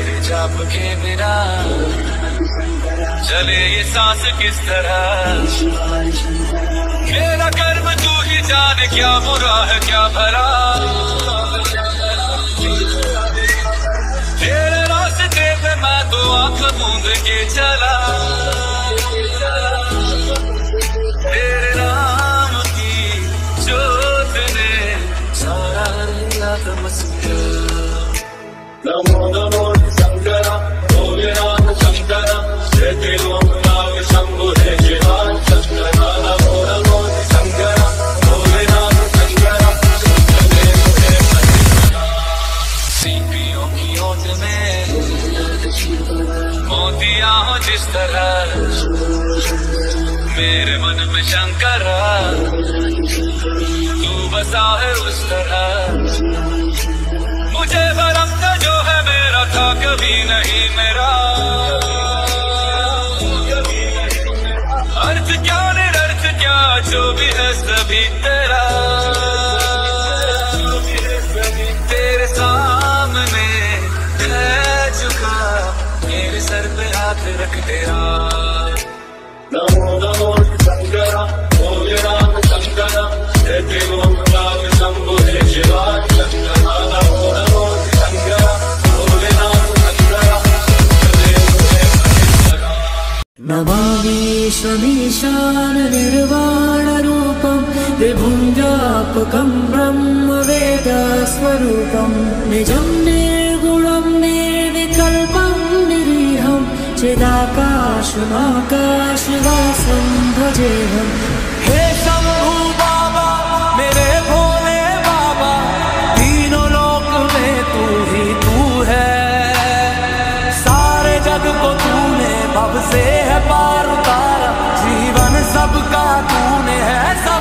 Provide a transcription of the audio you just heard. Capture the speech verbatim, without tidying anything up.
तेरे जाप के बिना चले ये सांस किस तरह। मेरा कर्म तू ही जाने, क्या बुरा है क्या भला। तेरे रास्ते पे मैं तो आंख मूंद के चला। तेरे नाम की जोत ने सारा लीला तमस किया। नमो नमो शंकर भोलेनाथ शंकर लोकनाथ शंभु हे शिवा शंकर। नमो नमो शंकर भोलेनाथ शंकर सीपियों की ओट में मोतिया हो जिस तरह। मेरे मन में शंकर तू बसा है उस तरह। मुझे भरम का जो है मेरा था कभी नहीं मेरा। अर्थ क्या निरर्थ क्या जो भी है सभी तेरा। तेरे सामने है झुका मेरे सर पे हाथ रख तेरा। नमो नमो शंकर भोलेनाथ शंकर लोकनाथ शंभु हे शिवा शंकर। नमो नमो शंकर भोलेनाथ शंकर। नमामि शमीशान निर्वाण रूपं विभुञ्जापकं ब्रह्म वेद स्वरूपं। निजं निर्गुणं निर्विकल्पं निरीहं चिदाकाशमाकाशवासं भजेऽहम्। हे शंभू बाबा मेरे भोले बाबा, तीनों लोक में तू ही तू है। सारे जग को तूने भव से है पार उतारा। जीवन सबका तूने है।